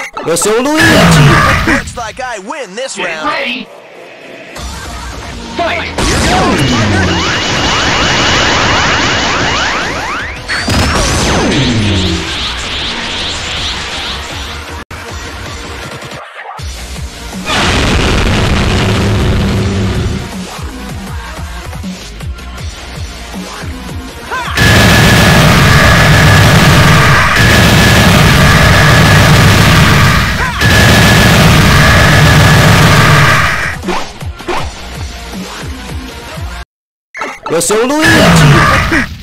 Eu sou o Luigi! Looks like I win this Get round. ready. Fight! Eu sou o Luigi!